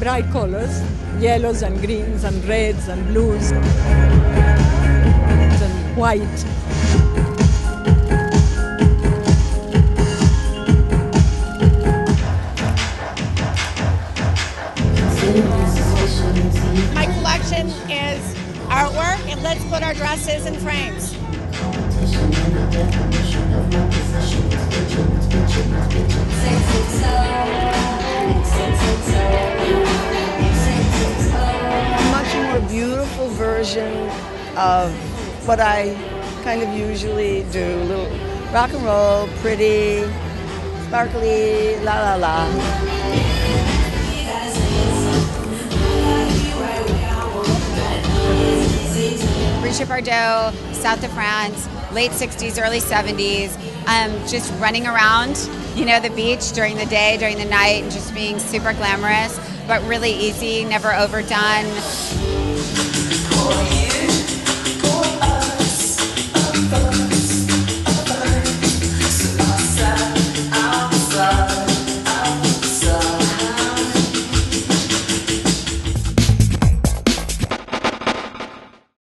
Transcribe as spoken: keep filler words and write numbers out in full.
bright colors, yellows and greens and reds and blues and white. My collection is artwork, and let's put our dresses in frames. Much more beautiful version of what I kind of usually do. A little rock and roll, pretty, sparkly, la la la. Brigitte Bardot, South of France, late sixties, early seventies, um, just running around, you know, the beach during the day, during the night, and just being super glamorous, but really easy, never overdone.